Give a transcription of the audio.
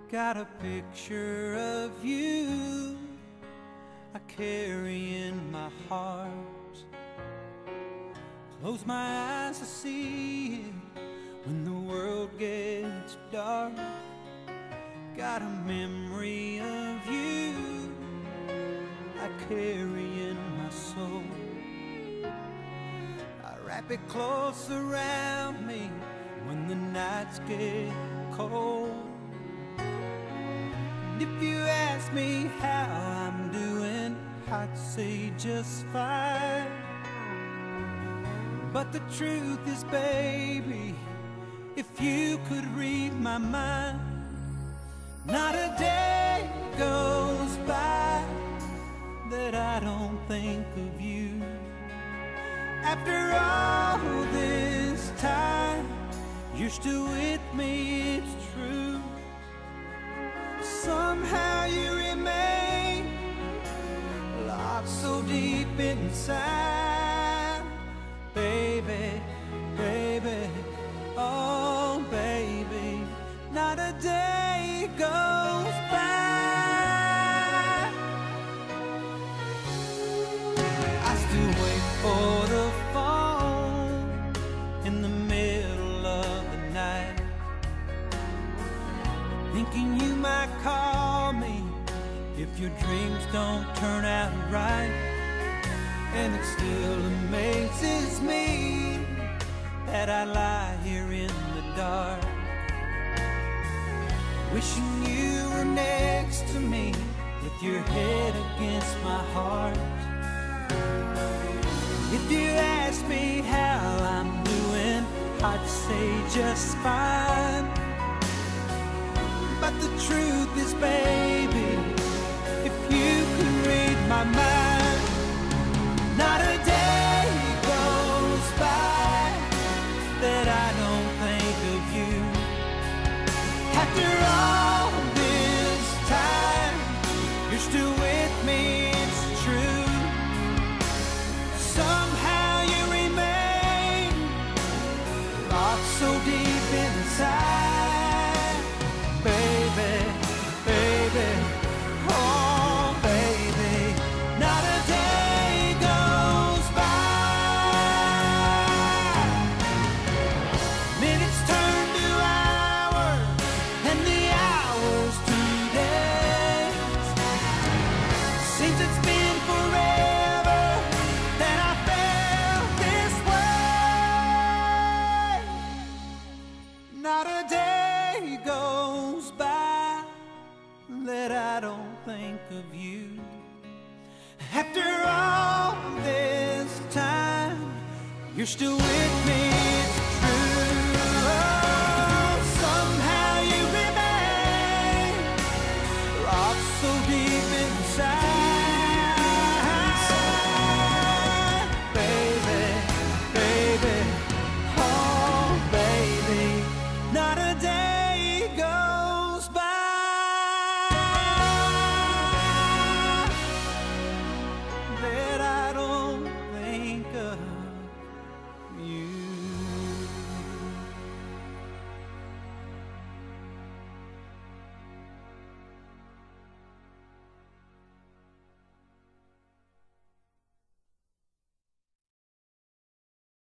Got a picture of you I carry in my heart. Close my eyes to see it when the world gets dark. Got a memory of you I carry in my soul. I wrap it close around me when the nights get cold. And if you ask me how I'm doing, I'd say just fine. But the truth is, baby, if you could read my mind, not a day goes by that I don't think of you. After all this time, you're still with me, it's true. Somehow you remain locked so deep inside. Baby, baby, oh baby, not a day goes by. I still wait for the phone in the middle of the night, thinking you might call me if your dreams don't turn out right. And it still amazes me that I lie here in the dark, wishing you were next to me with your head against my heart. If you ask me how I'm doing, I'd say just fine. But the truth is, baby, if you could read my mind, not a day goes by that I don't think of you. After all this time, you're still with me, it's true. Somehow you remain locked so deep inside. Baby, baby, oh baby, not a day goes by. Minutes turn to hours, and the hours to days. Seems it's been forever that I felt this way. Not a day goes by that I don't think of you. After all this time, you're still with me.